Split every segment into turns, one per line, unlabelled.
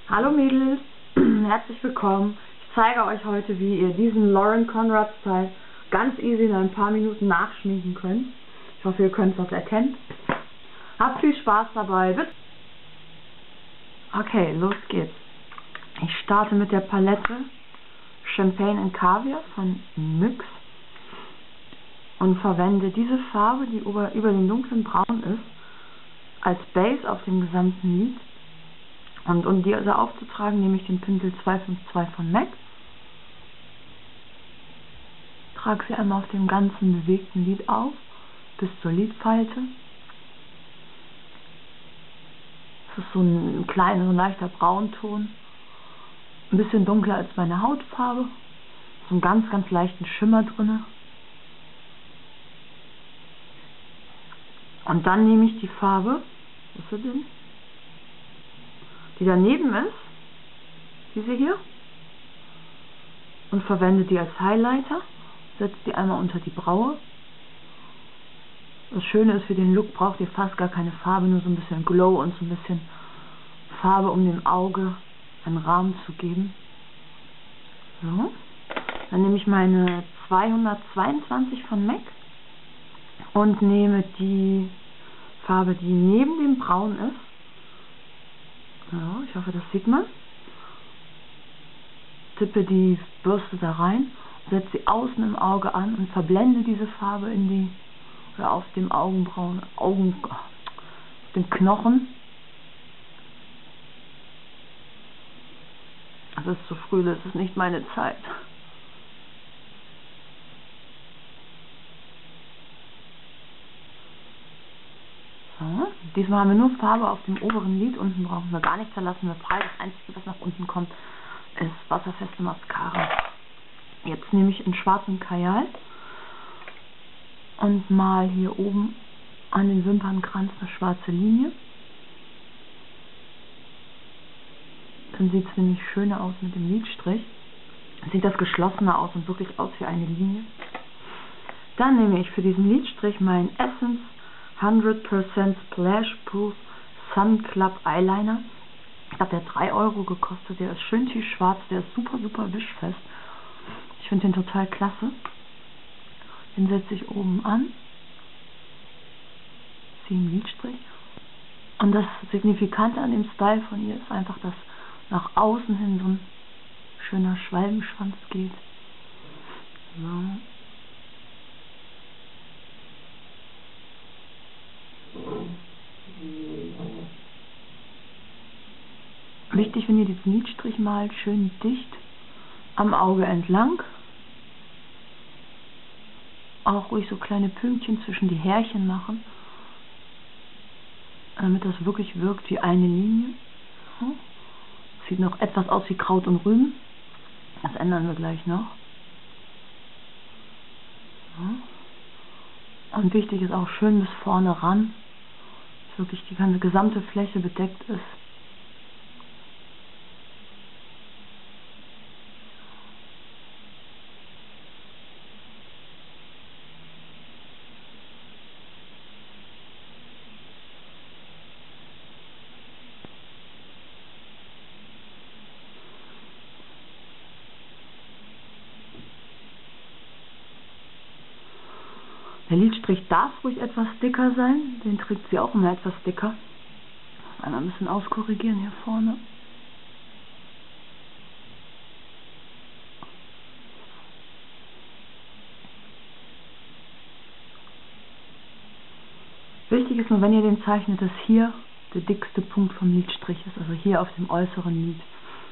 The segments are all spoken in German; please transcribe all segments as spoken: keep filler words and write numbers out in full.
Hallo Mädels, herzlich willkommen. Ich zeige euch heute, wie ihr diesen Lauren Conrad Style ganz easy in ein paar Minuten nachschminken könnt. Ich hoffe, ihr könnt was erkennen. Habt viel Spaß dabei. Bitte. Okay, los geht's. Ich starte mit der Palette Champagne and Caviar von NYX und verwende diese Farbe, die über, über den dunklen Braun ist, als Base auf dem gesamten Lid. Und um diese aufzutragen, nehme ich den Pinsel zwei fünf zwei von MAC. Trage sie einmal auf dem ganzen bewegten Lid auf, bis zur Lidfalte. Das ist so ein kleiner, so ein leichter Braunton. Ein bisschen dunkler als meine Hautfarbe. So einen ganz, ganz leichten Schimmer drin. Und dann nehme ich die Farbe, was ist sie denn? Die daneben ist, diese hier, und verwende die als Highlighter, setze die einmal unter die Braue. Das Schöne ist, für den Look braucht ihr fast gar keine Farbe, nur so ein bisschen Glow und so ein bisschen Farbe, um dem Auge einen Rahmen zu geben. So. Dann nehme ich meine zweihundertzweiundzwanzig von MAC und nehme die Farbe, die neben dem Braun ist. Ja, ich hoffe, das sieht man. Tippe die Bürste da rein, setze sie außen im Auge an und verblende diese Farbe in die, oder auf dem Augenbrauen, Augen, auf dem Knochen. Es ist zu früh, das ist nicht meine Zeit. So, diesmal haben wir nur Farbe auf dem oberen Lid, unten brauchen wir gar nichts, da lassen wir frei. Das Einzige, was nach unten kommt, ist wasserfeste Mascara. Jetzt nehme ich einen schwarzen Kajal und mal hier oben an den Wimpernkranz eine schwarze Linie. Dann sieht es nämlich schöner aus mit dem Lidstrich. Dann sieht das geschlossener aus und wirklich aus wie eine Linie. Dann nehme ich für diesen Lidstrich meinen Essence hundert Prozent Splash Proof Sun Club Eyeliner. Ich glaube, der hat drei Euro gekostet. Der ist schön tiefschwarz, der ist super, super wischfest. Ich finde den total klasse. Den setze ich oben an. Ziehe einen Lidstrich. Und das Signifikante an dem Style von ihr ist einfach, dass nach außen hin so ein schöner Schwalbenschwanz geht. So. Wichtig, wenn ihr diesen Lidstrich malt, schön dicht am Auge entlang. Auch ruhig so kleine Pünktchen zwischen die Härchen machen, damit das wirklich wirkt wie eine Linie. Sieht noch etwas aus wie Kraut und Rüben. Das ändern wir gleich noch. Und wichtig ist auch schön bis vorne ran, dass wirklich die ganze gesamte Fläche bedeckt ist. Der Lidstrich darf ruhig etwas dicker sein, den trägt sie auch immer etwas dicker. Einmal ein bisschen auskorrigieren hier vorne. Wichtig ist nur, wenn ihr den zeichnet, dass hier der dickste Punkt vom Lidstrich ist, also hier auf dem äußeren Lid.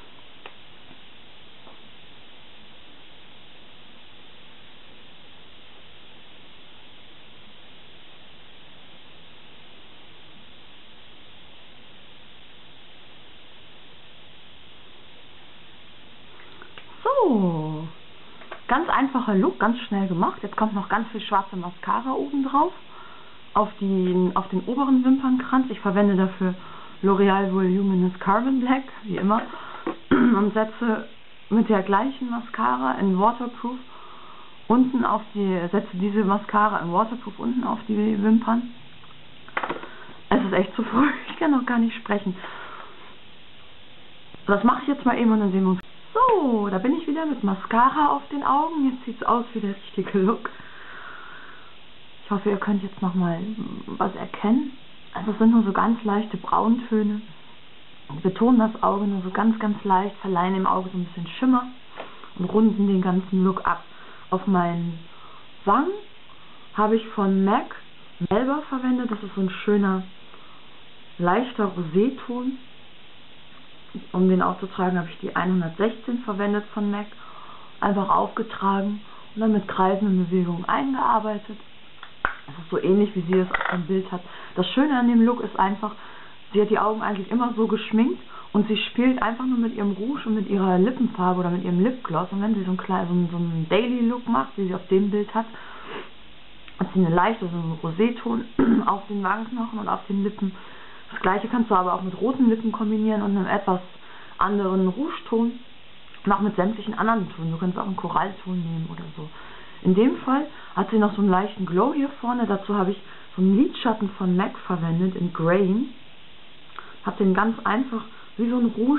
So, ganz einfacher Look, ganz schnell gemacht. Jetzt kommt noch ganz viel schwarze Mascara oben drauf auf, die, auf den oberen Wimpernkranz. Ich verwende dafür L'Oreal Voluminous Carbon Black, wie immer, und setze mit der gleichen Mascara in Waterproof unten auf die, setze diese Mascara in Waterproof unten auf die Wimpern. Es ist echt zu früh, ich kann noch gar nicht sprechen. Das mache ich jetzt mal eben und dann sehen wir uns. So, da bin ich wieder mit Mascara auf den Augen. Jetzt sieht es aus wie der richtige Look. Ich hoffe, ihr könnt jetzt nochmal was erkennen. Also es sind nur so ganz leichte Brauntöne. Ich betone das Auge nur so ganz, ganz leicht, verleihen dem Auge so ein bisschen Schimmer und runden den ganzen Look ab. Auf meinen Wangen habe ich von MAC Melba verwendet. Das ist so ein schöner, leichter Roséton. Um den aufzutragen, habe ich die hundertsechzehn verwendet von MAC. Einfach aufgetragen und dann mit kreisenden Bewegungen eingearbeitet. Das ist so ähnlich, wie sie es auf dem Bild hat. Das Schöne an dem Look ist einfach, sie hat die Augen eigentlich immer so geschminkt und sie spielt einfach nur mit ihrem Rouge und mit ihrer Lippenfarbe oder mit ihrem Lipgloss. Und wenn sie so einen kleinen, so einen, so einen Daily-Look macht, wie sie auf dem Bild hat, hat sie eine leichte, so einen Roséton auf den Wangenknochen und auf den Lippen. Das gleiche kannst du aber auch mit roten Lippen kombinieren und einem etwas anderen Rougeton und auch mit sämtlichen anderen Tönen. Du kannst auch einen Korallton nehmen oder so. In dem Fall hat sie noch so einen leichten Glow hier vorne. Dazu habe ich so einen Lidschatten von MAC verwendet in Grain. Habe den ganz einfach wie so ein Rouge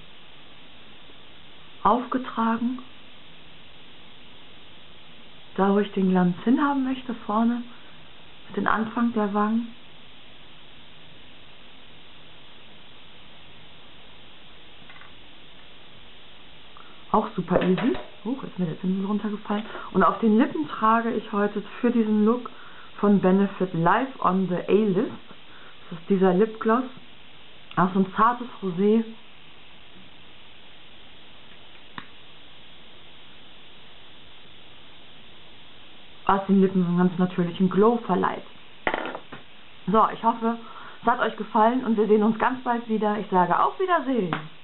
aufgetragen. Da, wo ich den Glanz hinhaben möchte, vorne, den Anfang der Wangen. Auch super easy. Oh, ist mir der Pinsel runtergefallen. Und auf den Lippen trage ich heute für diesen Look von Benefit Live on the A-List. Das ist dieser Lipgloss. Auch so ein zartes Rosé. Was den Lippen so einen ganz natürlichen Glow verleiht. So, ich hoffe, es hat euch gefallen und wir sehen uns ganz bald wieder. Ich sage auf Wiedersehen.